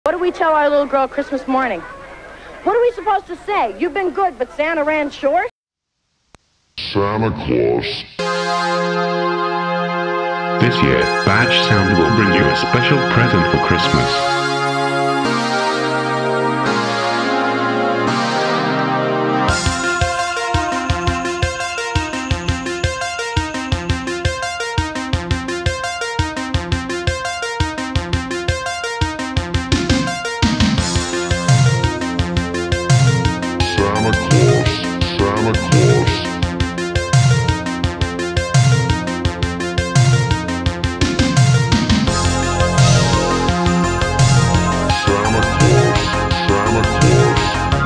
What do we tell our little girl Christmas morning? What are we supposed to say? You've been good, but Santa ran short? Santa Claus. This year, Badge Sound will bring you a special present for Christmas. Santa Claus, Santa Claus. Santa Claus, Santa Claus.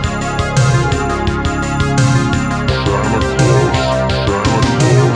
Santa Claus, Santa Claus.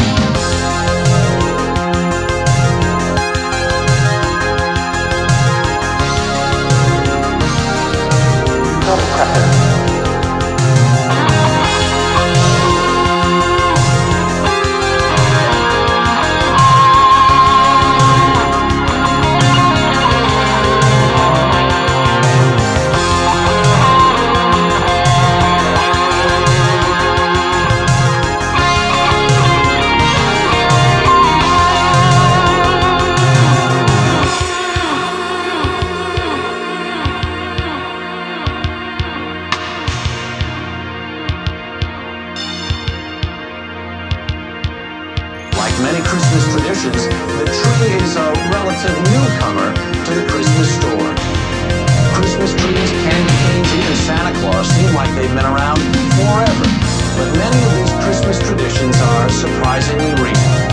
Like many Christmas traditions, the tree is a relative newcomer to the Christmas store. Christmas trees, candy canes, even Santa Claus seem like they've been around forever. But many of these Christmas traditions are surprisingly recent.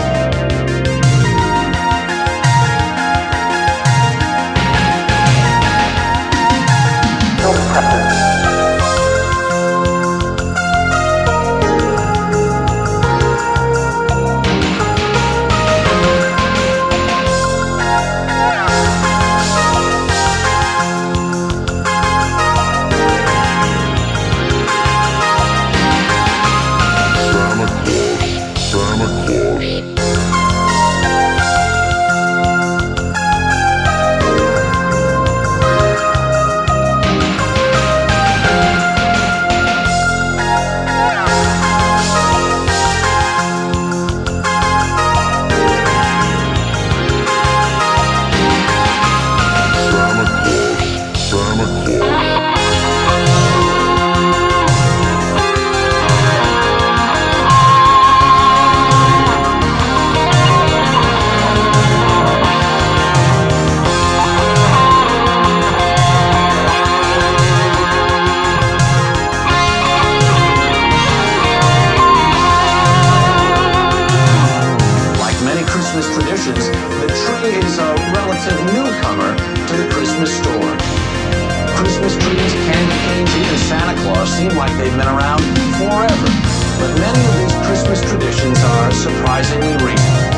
Santa Claus. The tree is a relative newcomer to the Christmas store. Christmas trees, candy canes, even Santa Claus seem like they've been around forever. But many of these Christmas traditions are surprisingly recent.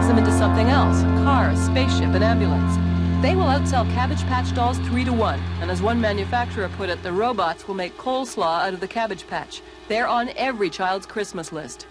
them into something else, a car, a spaceship, an ambulance. They will outsell Cabbage Patch dolls 3-1, and as one manufacturer put it, the robots will make coleslaw out of the Cabbage Patch. They're on every child's Christmas list.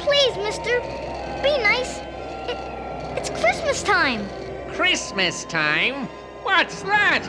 Please, mister, be nice. It's Christmas time. Christmas time? What's that?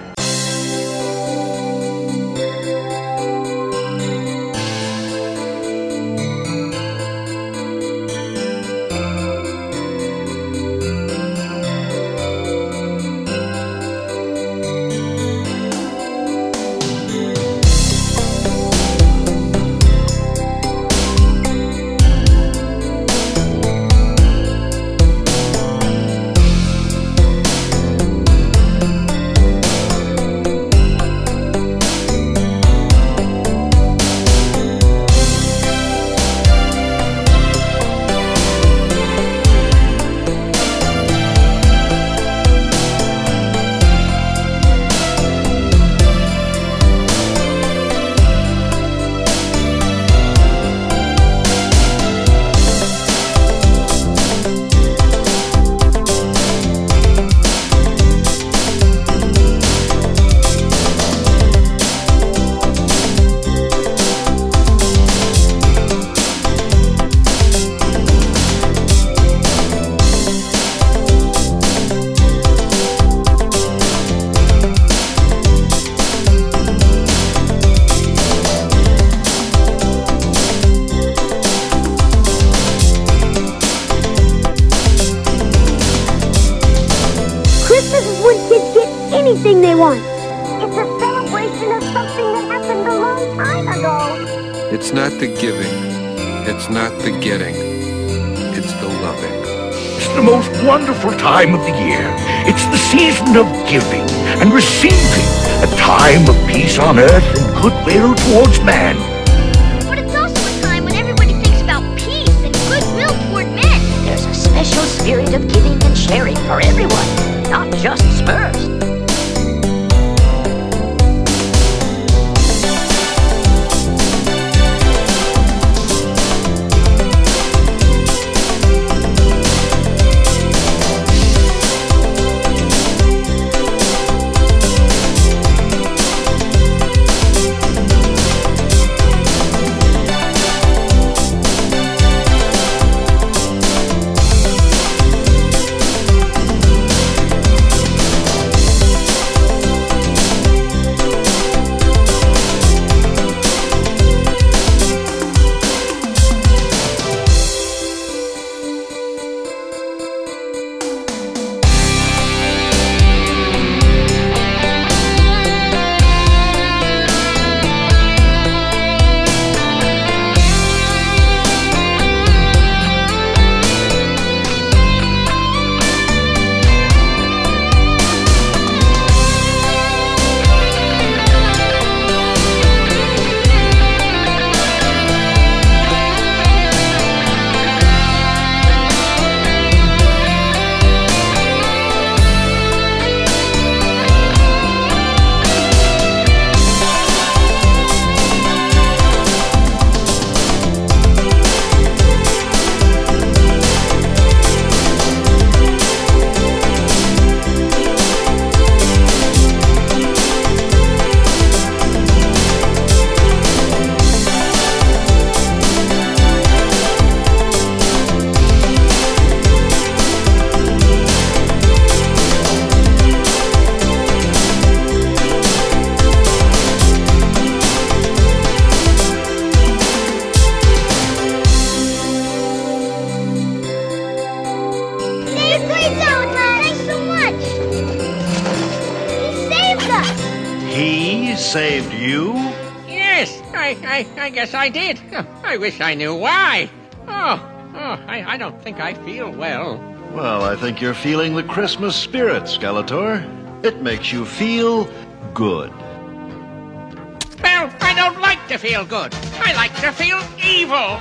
anything they want. It's a celebration of something that happened a long time ago. It's not the giving. It's not the getting. It's the loving. It's the most wonderful time of the year. It's the season of giving and receiving. A time of peace on earth and goodwill towards man. But it's also a time when everybody thinks about peace and goodwill toward men. There's a special spirit of giving and sharing for everyone, not just Spurs. He saved you? Yes, I guess I did. I wish I knew why. I don't think I feel well. Well, I think you're feeling the Christmas spirit, Skeletor. It makes you feel good. Well, I don't like to feel good. I like to feel evil.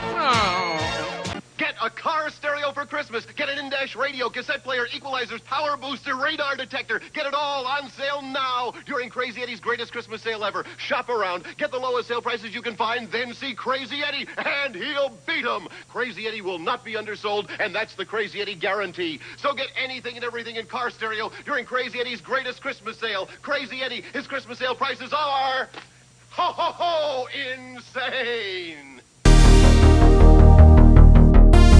Get a car stereo for Christmas. Get an in-dash radio, cassette player, equalizers, power booster, radar detector. Get it all on sale now during Crazy Eddie's greatest Christmas sale ever. Shop around, get the lowest sale prices you can find, then see Crazy Eddie, and he'll beat him. Crazy Eddie will not be undersold, and that's the Crazy Eddie guarantee. So get anything and everything in car stereo during Crazy Eddie's greatest Christmas sale. Crazy Eddie, his Christmas sale prices are... ho, ho, ho, insane!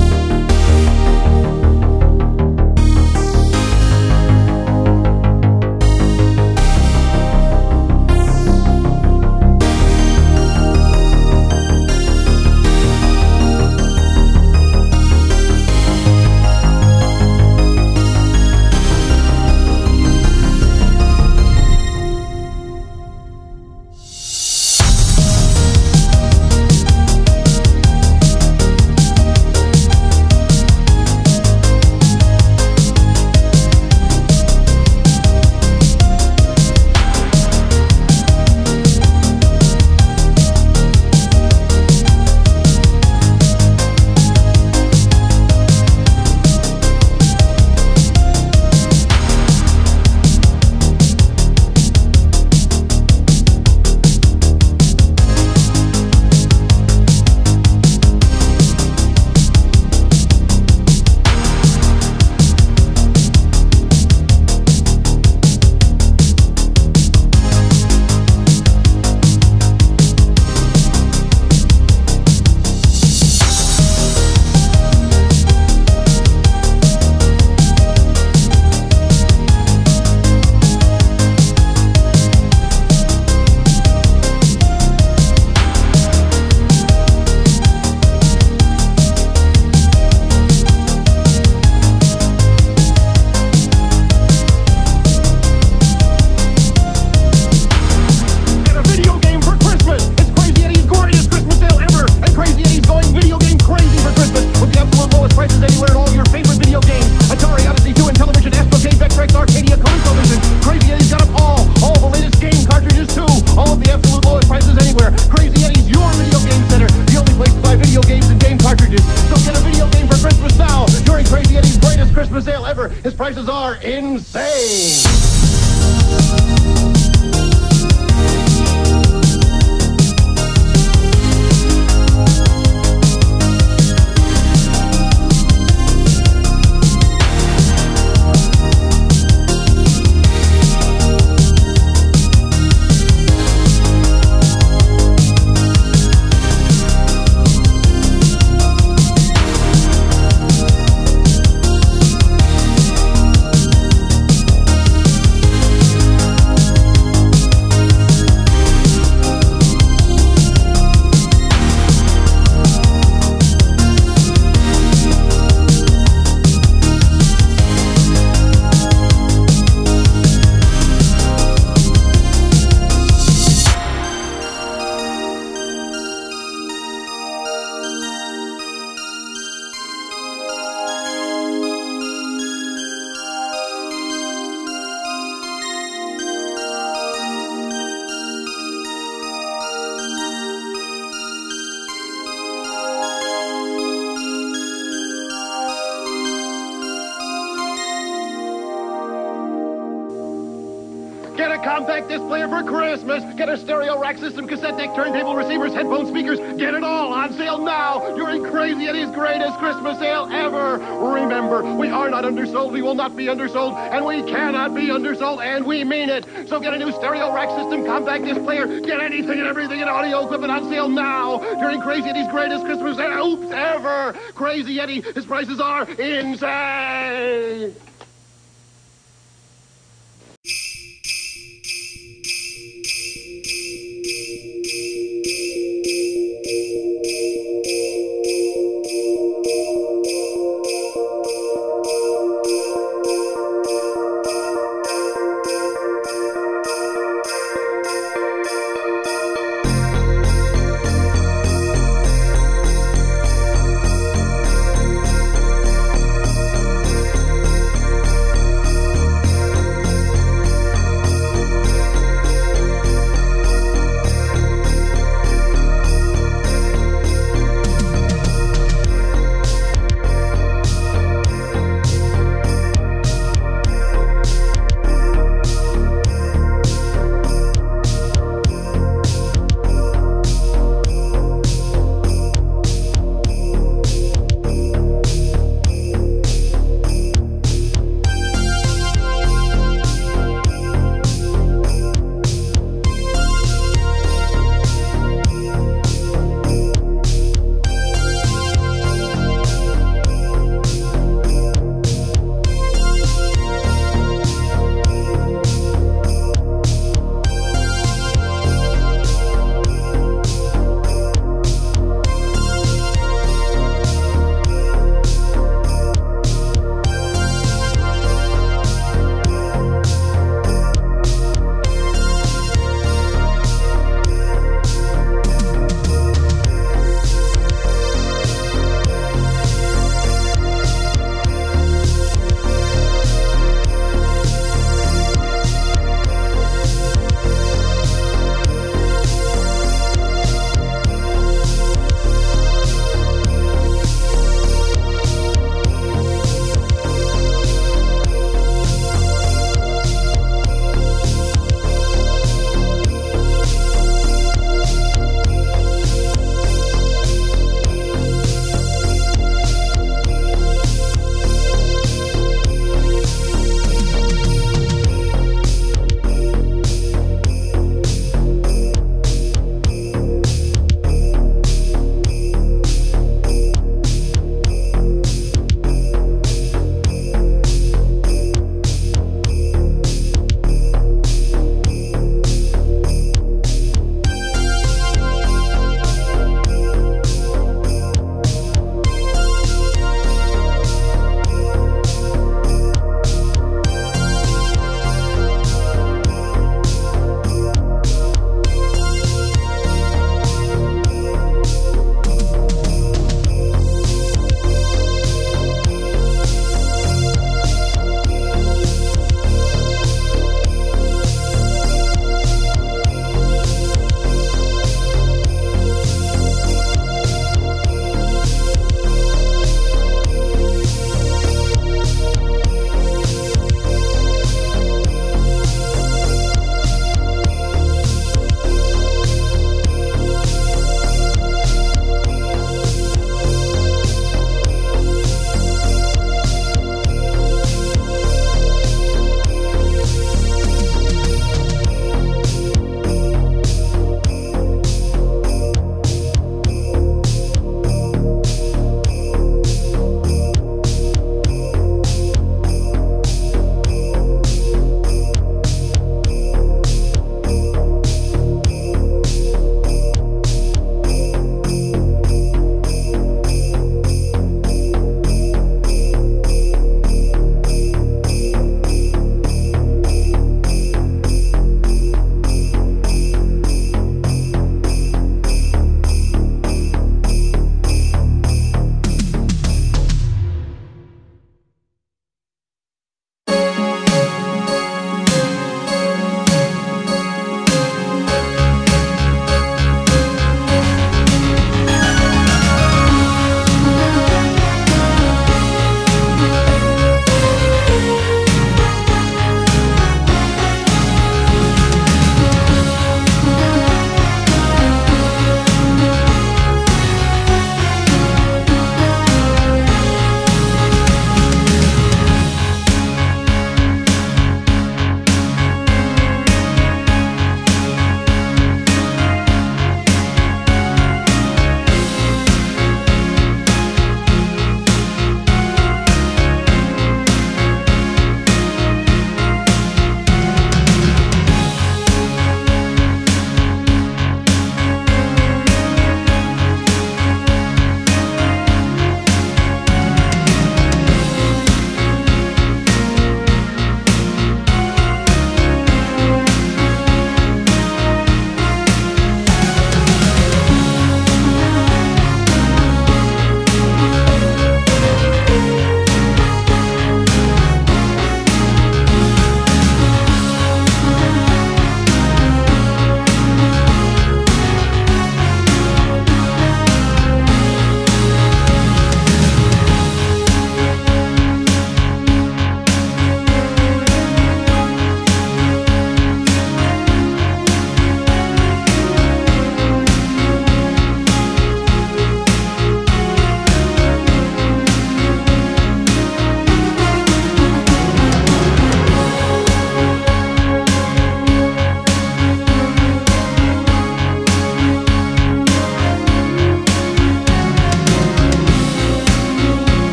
His prices are insane. Get a compact disc player for Christmas. Get a stereo rack system, cassette deck, turntable, receivers, headphones, speakers. Get it all on sale now during Crazy Eddie's greatest Christmas sale ever. Remember, we are not undersold, we will not be undersold, and we cannot be undersold, and we mean it. So get a new stereo rack system, compact disc player, get anything and everything in audio equipment on sale now during Crazy Eddie's greatest Christmas sale ever. Crazy Eddie, his prices are insane.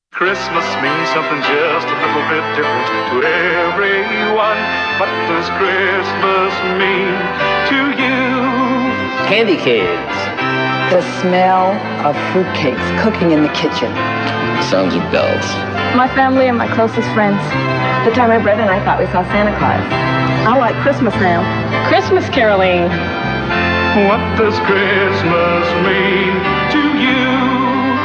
Christmas means something just a little bit different to everyone. What does Christmas mean to you? Candy Kids. The smell of fruitcakes cooking in the kitchen. Sounds of bells. My family and my closest friends. The time my brother and I thought we saw Santa Claus. I like Christmas now. Christmas caroling. What does Christmas mean to you?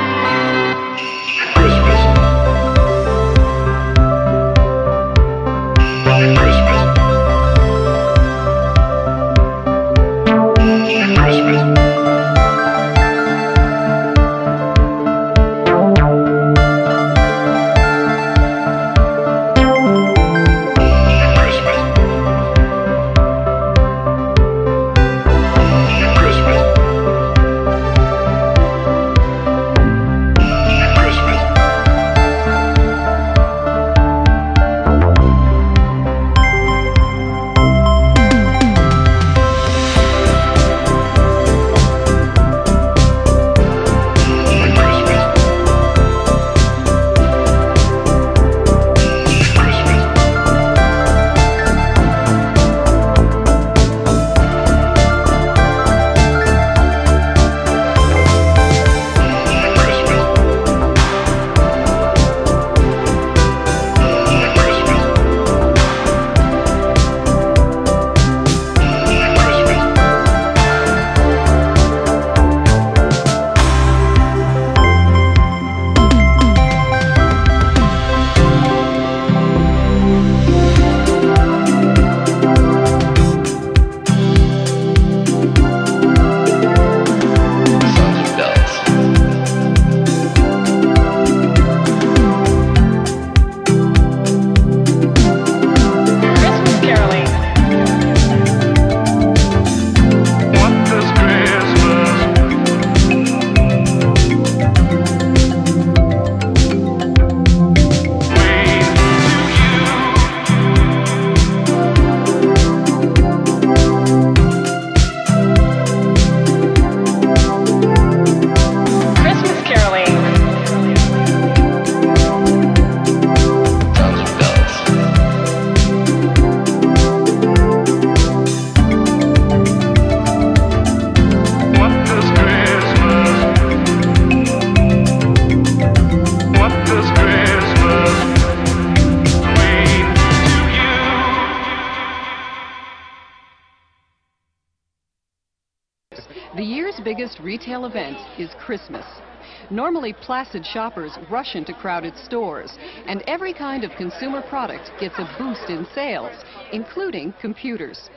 The year's biggest retail event is Christmas. Normally placid shoppers rush into crowded stores, and every kind of consumer product gets a boost in sales, including computers.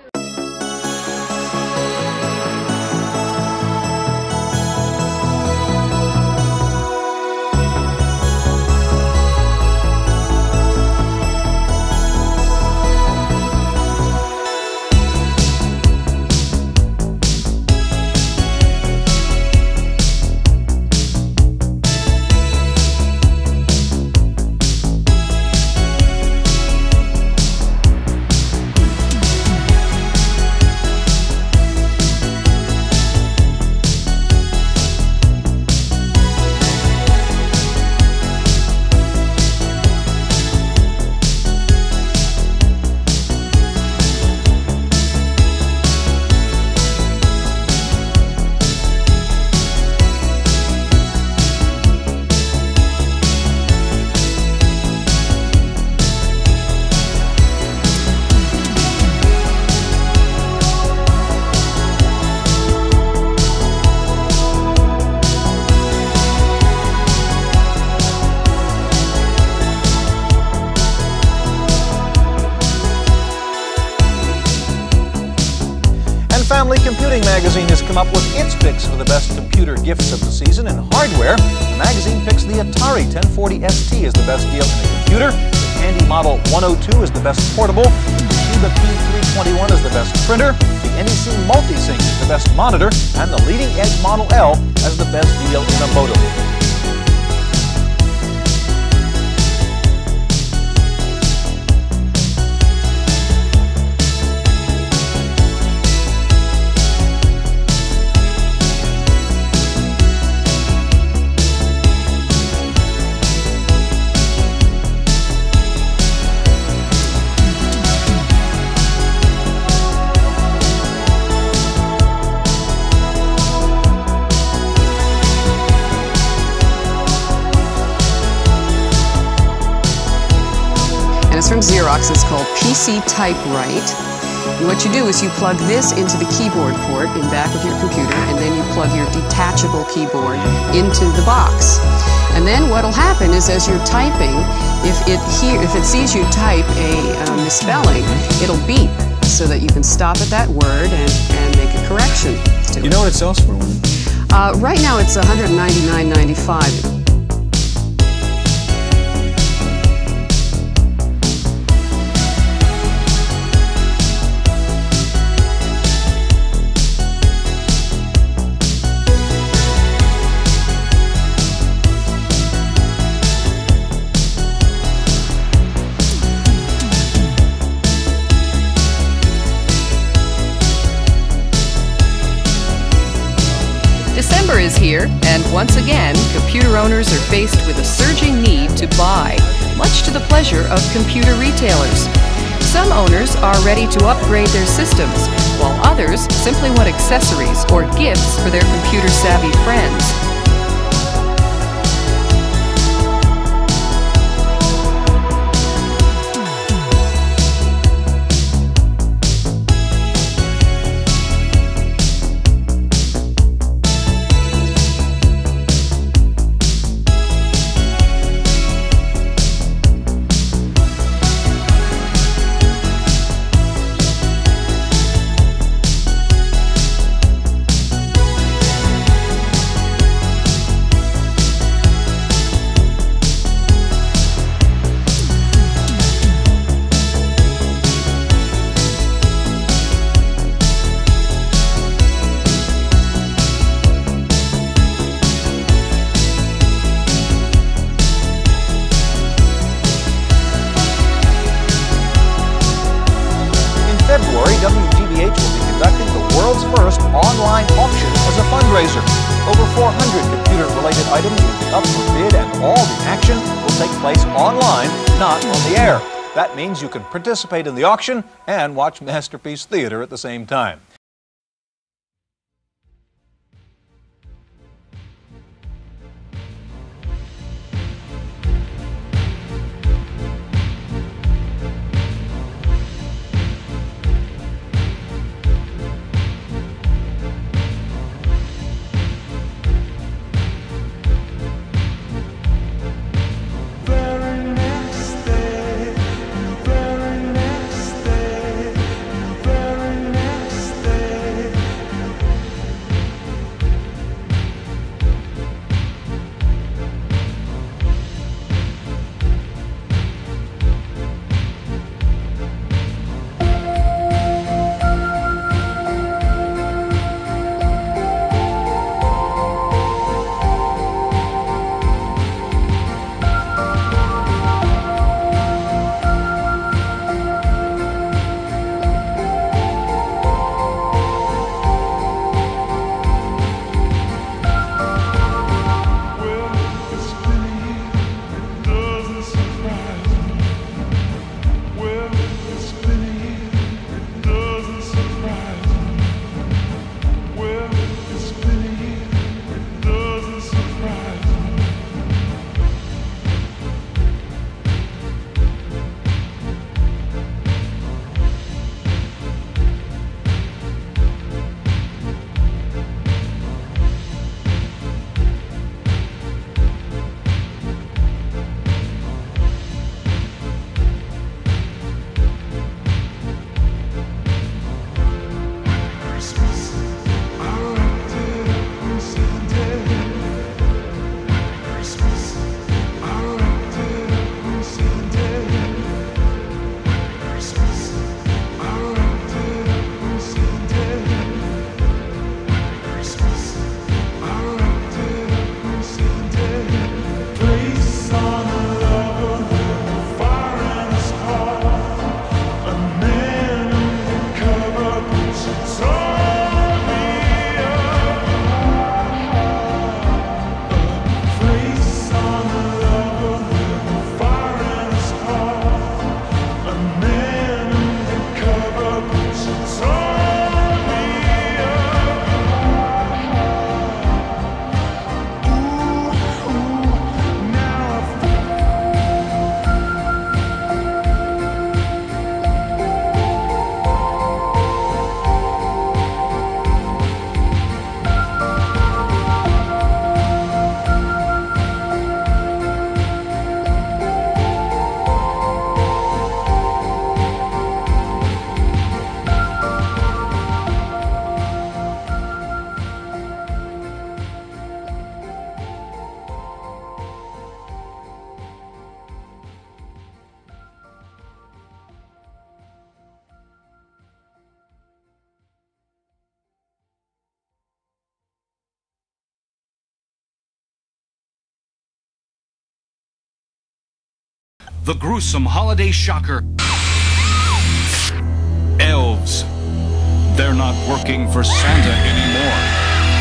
Family Computing magazine has come up with its picks for the best computer gifts of the season. In hardware, the magazine picks the Atari 1040 ST as the best deal in a computer, the Tandy Model 102 is the best portable, the Toshiba P321 is the best printer, the NEC Multisync is the best monitor, and the leading edge Model L as the best deal in a modem. It's from Xerox. It's called PC TypeWrite. And what you do is you plug this into the keyboard port in back of your computer, and then you plug your detachable keyboard into the box. And then what'll happen is, as you're typing, if it sees you type a misspelling, it'll beep so that you can stop at that word and make a correction to it. You know what it sells for? Right now it's $199.95. December is here, and once again, computer owners are faced with a surging need to buy, much to the pleasure of computer retailers. Some owners are ready to upgrade their systems, while others simply want accessories or gifts for their computer-savvy friends. February, WGBH will be conducting the world's first online auction as a fundraiser. Over 400 computer-related items will be up for bid, and all the action will take place online, not on the air. That means you can participate in the auction and watch Masterpiece Theater at the same time. the gruesome holiday shocker. Elves. They're not working for Santa anymore.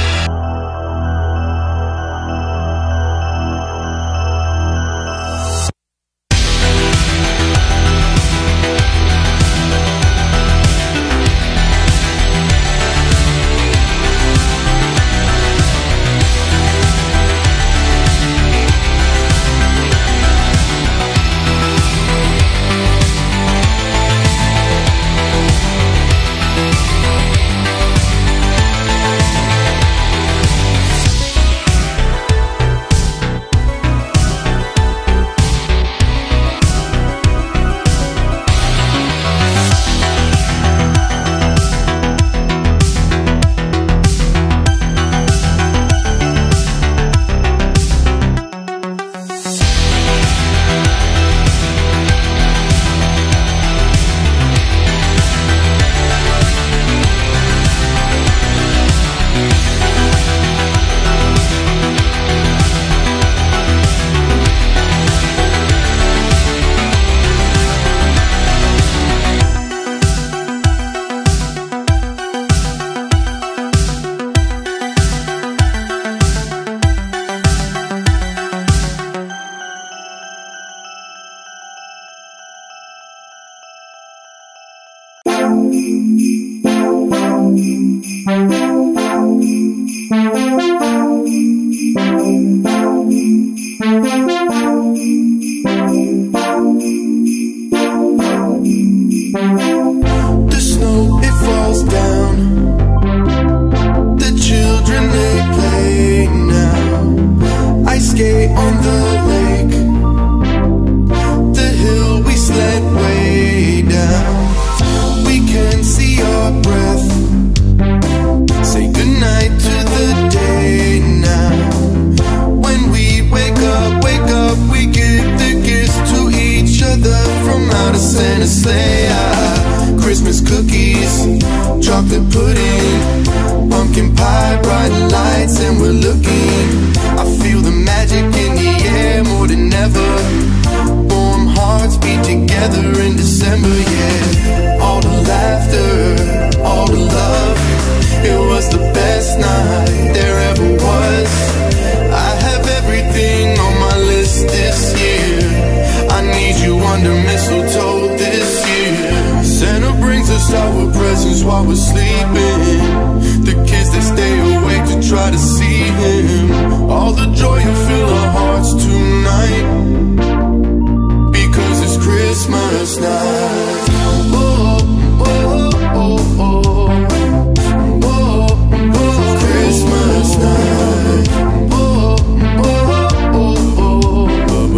The snow, it falls down. The children, they play now. I skate on the lake. The hill, we sled way down. We can see our breath. Say goodnight to the day now. When we wake up, we give the gifts to each other from out of Santa's sleigh. Christmas cookies, chocolate pudding, pumpkin pie, bright lights, and we're looking. I feel the magic in the air more than ever. Warm hearts beat together in December, yeah. All the laughter, all the love, it was the best night there ever was. I have everything on my list this year. I need you under mistletoe this year. Santa brings us our presents while we're sleeping. The kids that stay awake to try to see him. All the joy will fill our hearts tonight, because it's Christmas night. Oh, oh, oh, oh, oh, oh, Christmas night. Oh, oh, oh, oh,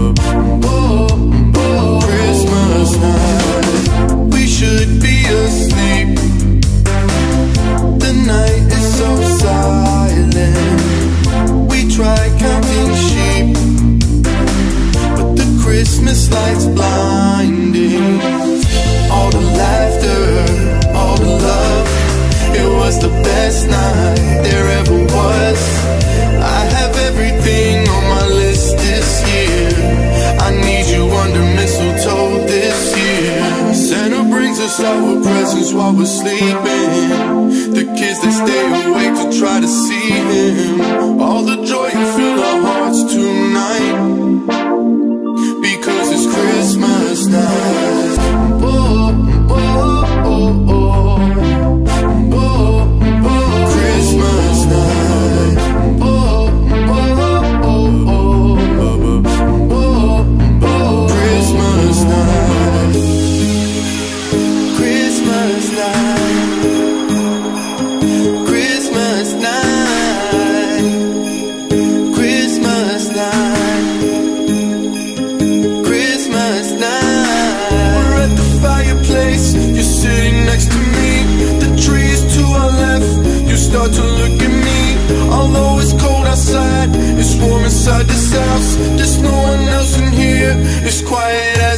oh, Christmas night. We should be asleep. The night is so silent. We try counting sheep, but the Christmas lights blinding. All the laughter, all the love, it was the best night there ever was. I have everything on my list this year. I need you under mistletoe this year. Santa brings us our presents while we're sleeping. The kids that stay awake to try to see him. All the joy will fill our hearts tonight, because it's Christmas night. Oh, oh, oh, oh, oh, oh, Christmas night. Oh, oh, oh, oh, oh, oh, Christmas night. Christmas night. Christmas night. Christmas night. Christmas night. We're at the fireplace, you're sitting next to me. The tree is to our left, you start to look at me. Although it's cold outside, it's warm inside this house. There's no one else in here, it's quiet